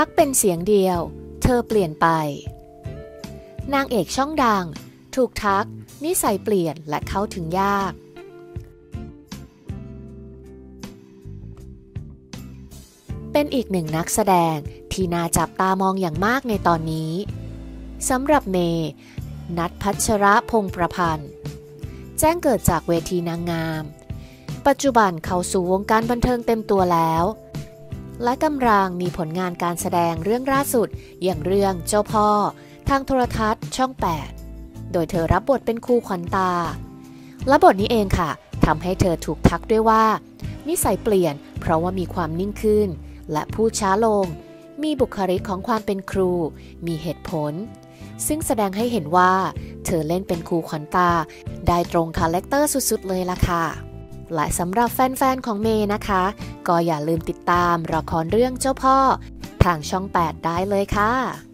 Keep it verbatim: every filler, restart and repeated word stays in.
ทักเป็นเสียงเดียวเธอเปลี่ยนไปนางเอกช่องดังถูกทักนิสัยเปลี่ยนและเข้าถึงยากเป็นอีกหนึ่งนักแสดงที่น่าจับตามองอย่างมากในตอนนี้สำหรับเมย์ณัฐ พัชรพงษ์ประพันธ์แจ้งเกิดจากเวทีนางงามปัจจุบันเข้าสู่วงการบันเทิงเต็มตัวแล้วและกำลังมีผลงานการแสดงเรื่องล่าสุดอย่างเรื่องเจ้าพ่อทางโทรทัศน์ช่องแปดโดยเธอรับบทเป็นครูขวัญตาและบทนี้เองค่ะทำให้เธอถูกทักด้วยว่านิสัยเปลี่ยนเพราะว่ามีความนิ่งขึ้นและพูดช้าลงมีบุคลิกของความเป็นครูมีเหตุผลซึ่งแสดงให้เห็นว่าเธอเล่นเป็นครูขวัญตาได้ตรงคาแรคเตอร์สุดๆเลยล่ะค่ะและสำหรับแฟนๆของเมย์นะคะก็อย่าลืมติดตามละครเรื่องเจ้าพ่อทางช่องแปดได้เลยค่ะ